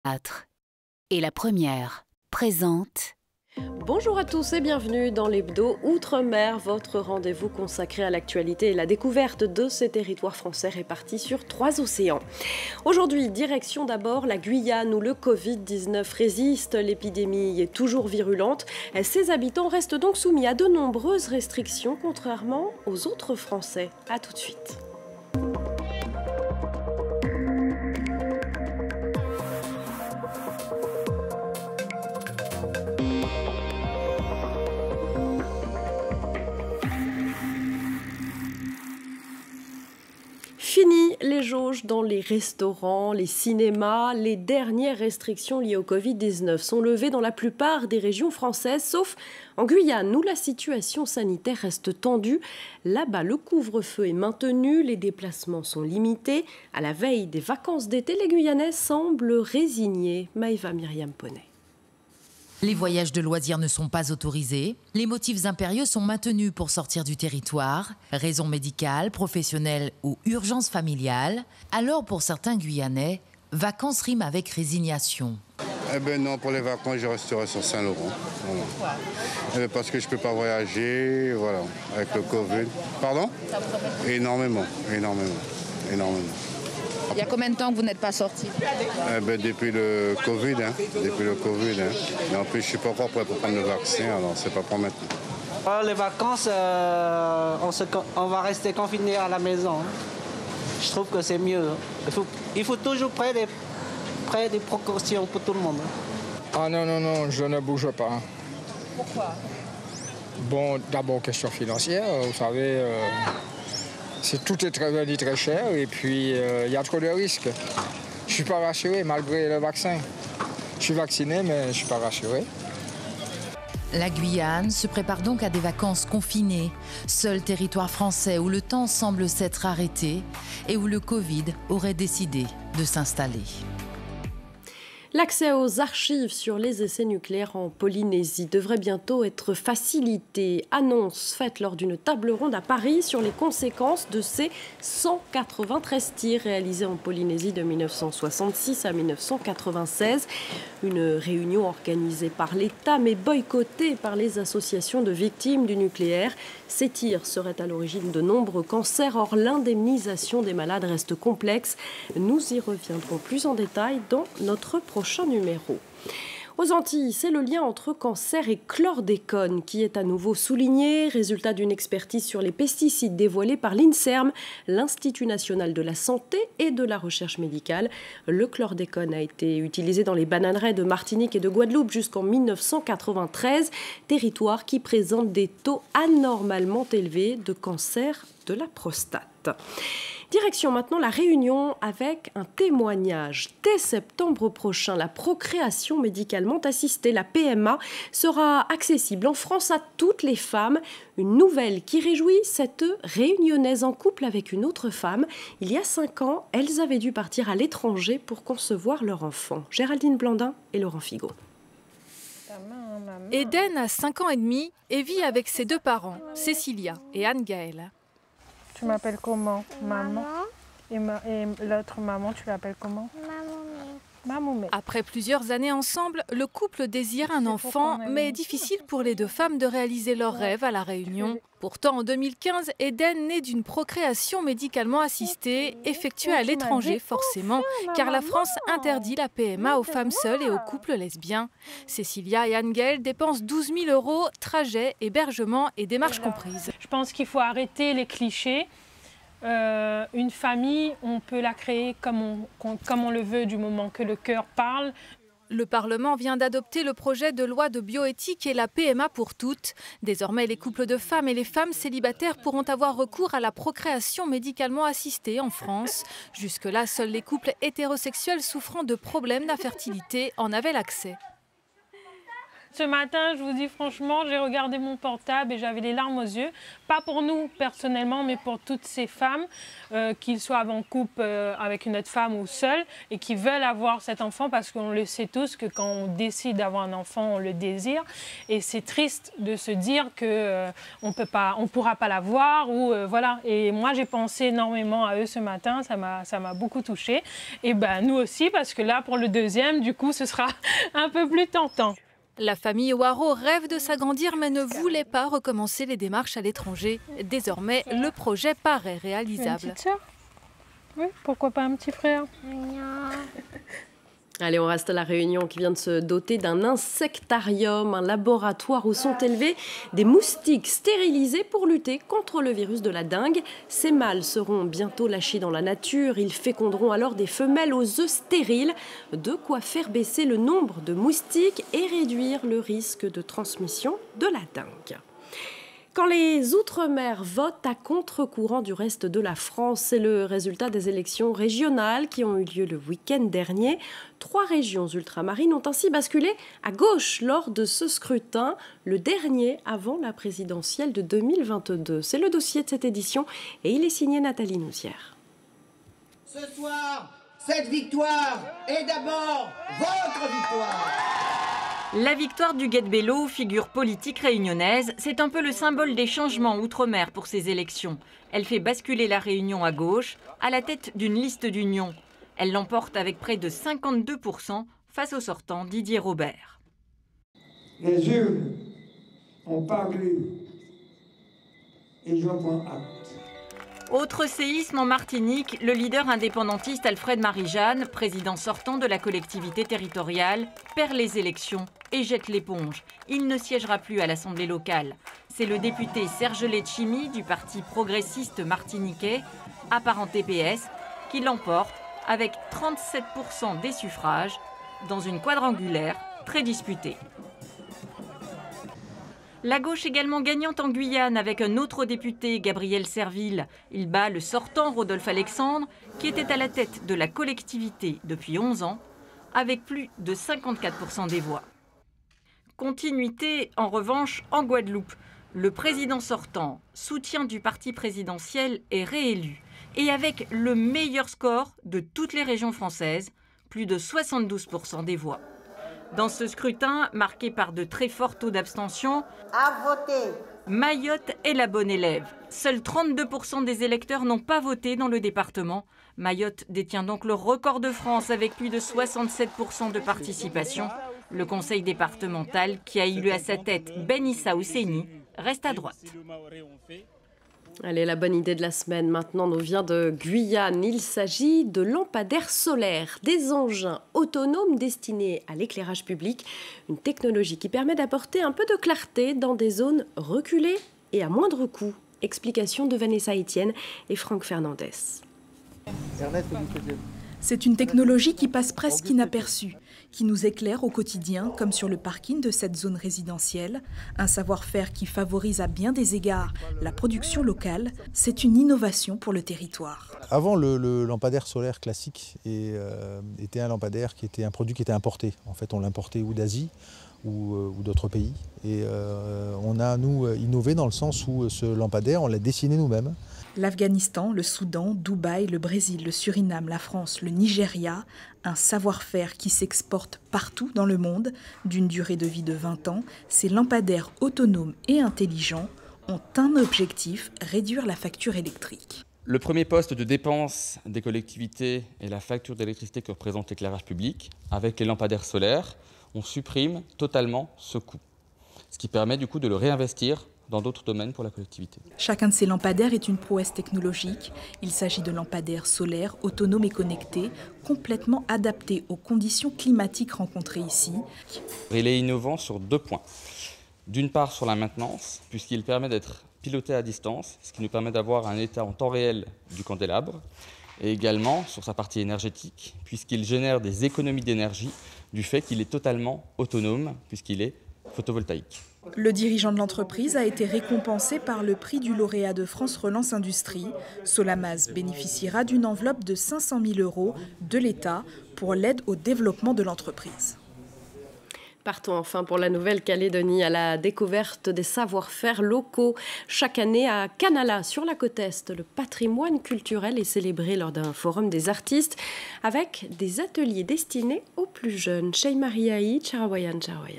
4. Et la première présente... Bonjour à tous et bienvenue dans l'Hebdo Outre-mer, votre rendez-vous consacré à l'actualité et la découverte de ces territoires français répartis sur 3 océans. Aujourd'hui, direction d'abord la Guyane où le Covid-19 résiste, l'épidémie est toujours virulente. Ses habitants restent donc soumis à de nombreuses restrictions, contrairement aux autres Français. A tout de suite. Fini les jauges dans les restaurants, les cinémas. Les dernières restrictions liées au Covid-19 sont levées dans la plupart des régions françaises, sauf en Guyane, où la situation sanitaire reste tendue. Là-bas, le couvre-feu est maintenu, les déplacements sont limités. À la veille des vacances d'été, les Guyanais semblent résignés. Maëva Myriam Poney. Les voyages de loisirs ne sont pas autorisés. Les motifs impérieux sont maintenus pour sortir du territoire. Raisons médicales, professionnelles ou urgences familiales. Alors pour certains Guyanais, vacances riment avec résignation. Eh ben non, pour les vacances, je resterai sur Saint-Laurent. Voilà. Parce que je ne peux pas voyager, voilà, avec le Covid. Pardon ? Énormément. Il y a combien de temps que vous n'êtes pas sorti ? Depuis le Covid. Et en plus, je ne suis pas encore prêt pour prendre le vaccin, alors c'est pas pour maintenant. Les vacances, on va rester confinés à la maison. Je trouve que c'est mieux. Il faut toujours prendre des précautions pour tout le monde. Ah non, je ne bouge pas. Pourquoi ? Bon, d'abord, question financière, vous savez... Tout est très cher et puis il y a trop de risques. Je ne suis pas rassuré malgré le vaccin. Je suis vacciné mais je ne suis pas rassuré. La Guyane se prépare donc à des vacances confinées, seul territoire français où le temps semble s'être arrêté et où le Covid aurait décidé de s'installer. L'accès aux archives sur les essais nucléaires en Polynésie devrait bientôt être facilité. Annonce faite lors d'une table ronde à Paris sur les conséquences de ces 193 tirs réalisés en Polynésie de 1966 à 1996. Une réunion organisée par l'État mais boycottée par les associations de victimes du nucléaire. Ces tirs seraient à l'origine de nombreux cancers. Or, l'indemnisation des malades reste complexe. Nous y reviendrons plus en détail dans notre prochain numéro. Aux Antilles, c'est le lien entre cancer et chlordécone qui est à nouveau souligné. Résultat d'une expertise sur les pesticides dévoilée par l'INSERM, l'Institut national de la santé et de la recherche médicale. Le chlordécone a été utilisé dans les bananeraies de Martinique et de Guadeloupe jusqu'en 1993, territoire qui présente des taux anormalement élevés de cancer de la prostate. Direction maintenant la Réunion avec un témoignage. Dès septembre prochain, la procréation médicalement assistée, la PMA, sera accessible en France à toutes les femmes. Une nouvelle qui réjouit cette réunionnaise en couple avec une autre femme. Il y a 5 ans, elles avaient dû partir à l'étranger pour concevoir leur enfant. Géraldine Blandin et Laurent Figot. Eden a 5 ans et demi et vit avec ses 2 parents, Cécilia et Anne-Gaëlle. Tu m'appelles comment? Maman. Et l'autre maman, tu l'appelles comment? Maman. Après plusieurs années ensemble, le couple désire un enfant, mais difficile pour les 2 femmes de réaliser leur rêve à La Réunion. Pourtant, en 2015, Eden naît d'une procréation médicalement assistée, effectuée à l'étranger forcément, car la France interdit la PMA aux femmes seules et aux couples lesbiens. Cécilia et Anne-Gaëlle dépensent 12 000 €, trajet, hébergement et démarches comprises. Je pense qu'il faut arrêter les clichés. Une famille, on peut la créer comme on le veut du moment que le cœur parle. Le Parlement vient d'adopter le projet de loi de bioéthique et la PMA pour toutes. Désormais, les couples de femmes et les femmes célibataires pourront avoir recours à la procréation médicalement assistée en France. Jusque-là, seuls les couples hétérosexuels souffrant de problèmes d'infertilité en avaient l'accès. Ce matin, je vous dis franchement, j'ai regardé mon portable et j'avais les larmes aux yeux. Pas pour nous personnellement, mais pour toutes ces femmes, qu'ils soient en couple avec une autre femme ou seules, et qui veulent avoir cet enfant, parce qu'on le sait tous que quand on décide d'avoir un enfant, on le désire. Et c'est triste de se dire qu'on ne pourra pas l'avoir. Voilà. Et moi, j'ai pensé énormément à eux ce matin. Ça m'a beaucoup touchée. Et ben, nous aussi, parce que là, pour le deuxième, du coup, ce sera un peu plus tentant. La famille Ouareau rêve de s'agrandir mais ne voulait pas recommencer les démarches à l'étranger. Désormais, le projet paraît réalisable. Une petite sœur ? Oui, pourquoi pas un petit frère ? Allez, on reste à La Réunion qui vient de se doter d'un insectarium, un laboratoire où sont élevés des moustiques stérilisés pour lutter contre le virus de la dengue. Ces mâles seront bientôt lâchés dans la nature. Ils féconderont alors des femelles aux œufs stériles. De quoi faire baisser le nombre de moustiques et réduire le risque de transmission de la dengue. Quand les Outre-mer votent à contre-courant du reste de la France, c'est le résultat des élections régionales qui ont eu lieu le week-end dernier. 3 régions ultramarines ont ainsi basculé à gauche lors de ce scrutin, le dernier avant la présidentielle de 2022. C'est le dossier de cette édition et il est signé Nathalie Nouzière. Ce soir, cette victoire est d'abord votre victoire. La victoire du Guet-Bello, figure politique réunionnaise, c'est un peu le symbole des changements outre-mer pour ces élections. Elle fait basculer la Réunion à gauche, à la tête d'une liste d'union. Elle l'emporte avec près de 52% face au sortant Didier Robert. Les urnes ont parlé et j'en prends acte. Autre séisme en Martinique, le leader indépendantiste Alfred Marie-Jeanne, président sortant de la collectivité territoriale, perd les élections et jette l'éponge. Il ne siégera plus à l'Assemblée locale. C'est le député Serge Letchimy du parti progressiste martiniquais, apparenté PS, qui l'emporte avec 37% des suffrages dans une quadrangulaire très disputée. La gauche également gagnante en Guyane avec un autre député, Gabriel Serville. Il bat le sortant Rodolphe Alexandre, qui était à la tête de la collectivité depuis 11 ans, avec plus de 54% des voix. Continuité, en revanche, en Guadeloupe. Le président sortant, soutien du parti présidentiel, est réélu. Et avec le meilleur score de toutes les régions françaises, plus de 72% des voix. Dans ce scrutin, marqué par de très forts taux d'abstention, Mayotte est la bonne élève. Seuls 32% des électeurs n'ont pas voté dans le département. Mayotte détient donc le record de France avec plus de 67% de participation. Le conseil départemental, qui a élu à sa tête Ben Issa Ousseini, reste à droite. Allez, la bonne idée de la semaine maintenant nous vient de Guyane. Il s'agit de lampadaires solaires, des engins autonomes destinés à l'éclairage public. Une technologie qui permet d'apporter un peu de clarté dans des zones reculées et à moindre coût. Explication de Vanessa Etienne et Franck Fernandez. C'est une technologie qui passe presque inaperçue, qui nous éclaire au quotidien, comme sur le parking de cette zone résidentielle. Un savoir-faire qui favorise à bien des égards la production locale. C'est une innovation pour le territoire. Avant, le lampadaire solaire classique était un lampadaire qui était un produit qui était importé. En fait, on l'importait ou d'Asie ou d'autres pays. Et on a, nous, innové dans le sens où ce lampadaire, on l'a dessiné nous-mêmes. L'Afghanistan, le Soudan, Dubaï, le Brésil, le Suriname, la France, le Nigeria, un savoir-faire qui s'exporte partout dans le monde, d'une durée de vie de 20 ans, ces lampadaires autonomes et intelligents ont un objectif, réduire la facture électrique. Le premier poste de dépense des collectivités est la facture d'électricité que représente l'éclairage public. Avec les lampadaires solaires, on supprime totalement ce coût, ce qui permet du coup de le réinvestir dans d'autres domaines pour la collectivité. Chacun de ces lampadaires est une prouesse technologique. Il s'agit de lampadaires solaires, autonomes et connectés, complètement adaptés aux conditions climatiques rencontrées ici. Il est innovant sur 2 points. D'une part sur la maintenance, puisqu'il permet d'être piloté à distance, ce qui nous permet d'avoir un état en temps réel du candélabre, et également sur sa partie énergétique, puisqu'il génère des économies d'énergie du fait qu'il est totalement autonome, puisqu'il est photovoltaïque. Le dirigeant de l'entreprise a été récompensé par le prix du lauréat de France Relance Industrie. Solamaz bénéficiera d'une enveloppe de 500 000 € de l'État pour l'aide au développement de l'entreprise. Partons enfin pour la Nouvelle-Calédonie à la découverte des savoir-faire locaux. Chaque année à Canala, sur la côte Est, le patrimoine culturel est célébré lors d'un forum des artistes avec des ateliers destinés aux plus jeunes. Sheimariaï, Charawayan.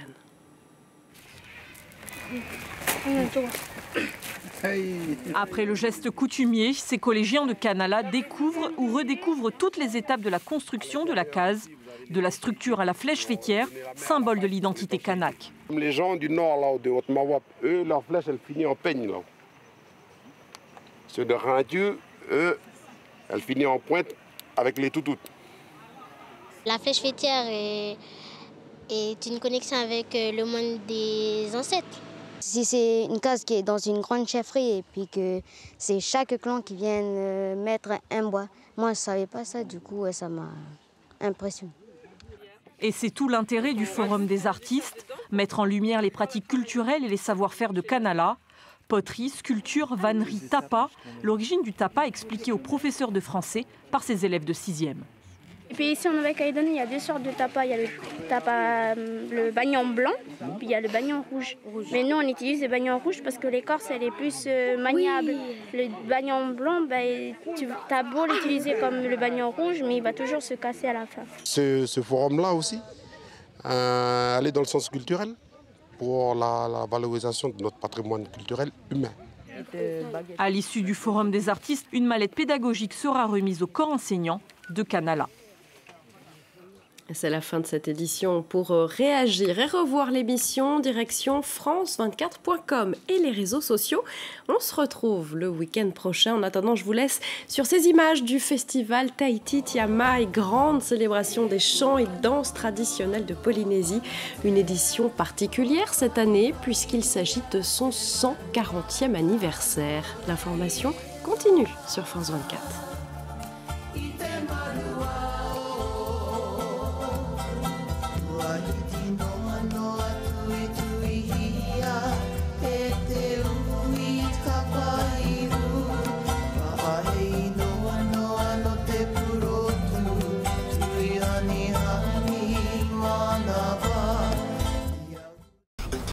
Après le geste coutumier, ces collégiens de Canala découvrent ou redécouvrent toutes les étapes de la construction de la case, de la structure à la flèche fêtière, symbole de l'identité kanak. Les gens du nord, là, de Haute-Mawap, eux, leur flèche, elle finit en peigne. Là. Ceux de Rindieu, eux, elle finit en pointe avec les toutouttes. La flèche fêtière est une connexion avec le monde des ancêtres. Si c'est une case qui est dans une grande chefferie et puis que c'est chaque clan qui vient mettre un bois, moi je ne savais pas ça, du coup ça m'a impressionné. Et c'est tout l'intérêt du Forum des artistes, mettre en lumière les pratiques culturelles et les savoir-faire de Canala. Poterie, sculpture, vannerie, tapa. L'origine du tapa expliquée aux professeurs de français par ses élèves de 6e. Et puis ici en Nouvelle-Calédonie, il y a deux sortes de tapas. Il y a le tapa, le bagnon blanc, puis il y a le bagnon rouge. Mais nous, on utilise le bagnon rouge parce que l'écorce, elle est plus maniable. Oui. Le bagnon blanc, tu as beau l'utiliser comme le bagnon rouge, mais il va toujours se casser à la fin. Ce forum-là aussi, aller dans le sens culturel pour la valorisation de notre patrimoine culturel humain. À l'issue du Forum des artistes, une mallette pédagogique sera remise au corps enseignant de Canala. C'est la fin de cette édition. Pour réagir et revoir l'émission, direction france24.com et les réseaux sociaux. On se retrouve le week-end prochain. En attendant, je vous laisse sur ces images du festival Tahiti Tiamai, grande célébration des chants et danses traditionnelles de Polynésie. Une édition particulière cette année puisqu'il s'agit de son 140e anniversaire. L'information continue sur France 24.